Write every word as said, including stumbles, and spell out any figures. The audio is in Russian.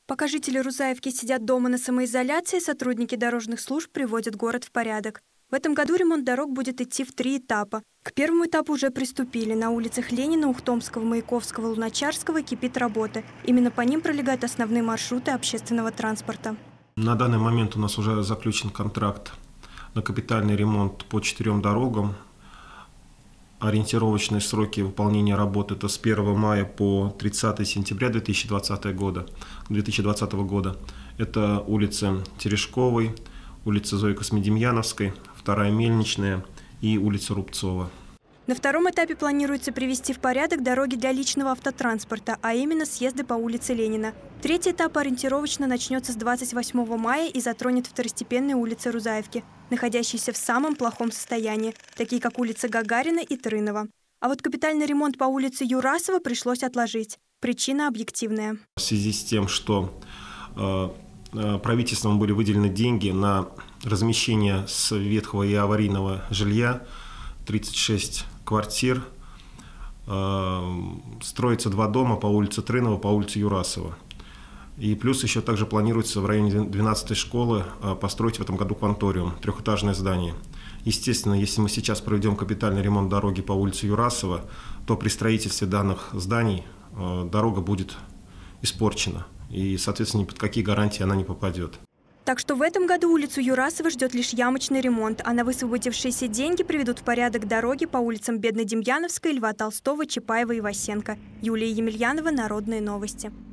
Пока жители Рузаевки сидят дома на самоизоляции, сотрудники дорожных служб приводят город в порядок. В этом году ремонт дорог будет идти в три этапа. К первому этапу уже приступили. На улицах Ленина, Ухтомского, Маяковского, Луначарского кипит работа. Именно по ним пролегают основные маршруты общественного транспорта. На данный момент у нас уже заключен контракт на капитальный ремонт по четырем дорогам. Ориентировочные сроки выполнения работы – это с первого мая по тридцатое сентября две тысячи двадцатого года. две тысячи двадцатого года. Это улица Терешковой, улица Зои Космодемьяновской, вторая Мельничная и улица Рубцова. На втором этапе планируется привести в порядок дороги для личного автотранспорта, а именно съезды по улице Ленина. Третий этап ориентировочно начнется с двадцать восьмого мая и затронет второстепенные улицы Рузаевки, находящиеся в самом плохом состоянии, такие как улица Гагарина и Трынова. А вот капитальный ремонт по улице Юрасова пришлось отложить. Причина объективная. В связи с тем, что э, правительством были выделены деньги на размещение с ветхого и аварийного жилья, тридцать шесть квартир, э, строится два дома по улице Трынова, по улице Юрасова. И плюс еще также планируется в районе двенадцатой школы построить в этом году кванториум, трехэтажное здание. Естественно, если мы сейчас проведем капитальный ремонт дороги по улице Юрасова, то при строительстве данных зданий дорога будет испорчена. И, соответственно, ни под какие гарантии она не попадет. Так что в этом году улицу Юрасова ждет лишь ямочный ремонт, а на высвободившиеся деньги приведут в порядок дороги по улицам Бедно-Демьяновской, Льва Толстого, Чапаева и Васенко. Юлия Емельянова, Народные новости.